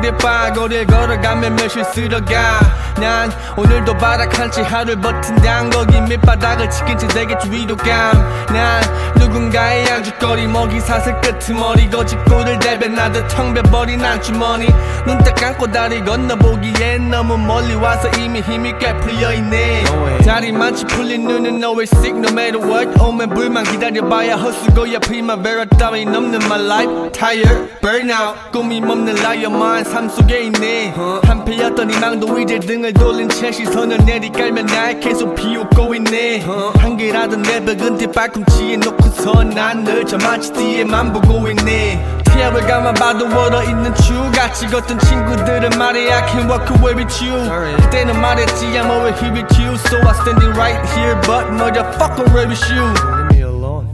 그래 빠고를 걸어가면 몇 실수로가 난 오늘도 바락한 채 하루를 버틴단 거기 밑바닥을 지킨 채 되겠지 위로감 난 누군가의 양주거리 먹이 사슬 끄트머리 거짓골을 대변하듯 텅벼버린 안주머니 눈 딱 감고 다리 건너보기엔 너무 멀리 와서 이미 힘이 꽤 풀려있네 다리 많지 풀린 눈은 always sick no matter what 오면 불만 기다려봐야 헛수고야 primavera 따윈 없는 my life tired burnout 꿈이 없는 liar만 삶 속에 있네 한패였던 희망도 이제 등을 돌린 채 시선을 내리깔면 날 계속 비웃고 있네 한계라던 내 벽은 뒷발꿈치에 놓고서 난 늘 저마치 뒤에만 보고 있네 태양을 감아봐도 얼어있는 추같이 걷던 친구들은 말해 I can't walk away with you 그때는 말했지 I'm always here with you So I'm standing right here but motherfucker where with you Leave me alone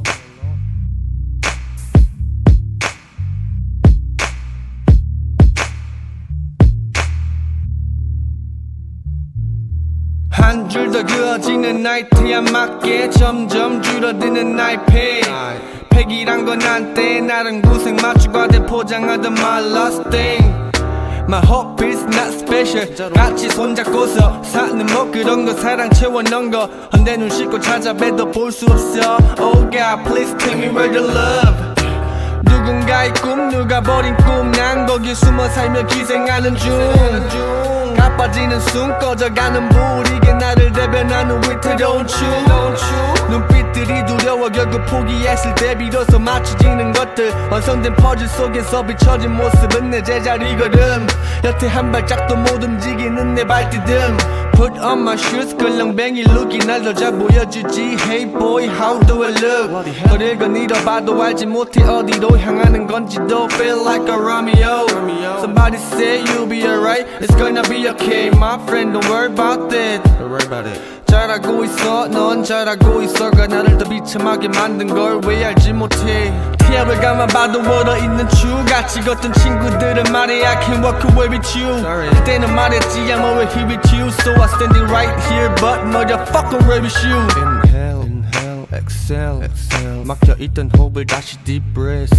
한 줄 더 그어지는 나이트에 맞게 점점 줄어드는 나의 팩이란 건 한때 나름 구색 맞추고 대포장하던 my last thing My hope is not special 같이 손잡고서 사는 뭐 그런 거 사랑 채워넣은 거 헌데 눈 씻고 찾아봬도 볼 수 없어 Oh God please take me where the love 누군가의 꿈 누가 버린 꿈 난 거기 숨어 살며 기생하는 중 가빠지는 숨 꺼져가는 불 이게 나를 대변하는 위태로운 춤 눈빛들이 두려워 결국 포기했을 때 비로소 맞춰지는 것들 완성된 퍼즐 속에서 비춰진 모습은 내 제자리걸음 여태 한 발짝도 못 움직이는 내 발디듬 Put on my shoes 걸렁뱅이 룩이 날 더 잘 보여주지 Hey boy how do I look 너를 거닐어봐도 알지 못해 어디로 향하는 건지도 Feel like a Romeo Somebody say you'll be alright It's gonna be okay my friend don't worry about that Don't worry about it 잘하고 있어 넌 잘하고 있어가 나를 더 비참하게 만든 걸 왜 알지 못해 태양을 감아봐도 얼어있는 추같이 걷던 친구들은 말해 I can't walk away with you 그때는 말했지 I'm always here with you So I'm standing right here but motherfucker where with you Inhale, inhale, exhale, exhale 막혀있던 호흡을 다시 deep breath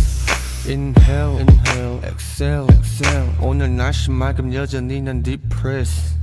Inhale, inhale, exhale, exhale 오늘 날씨 맑음 여전히 난 depressed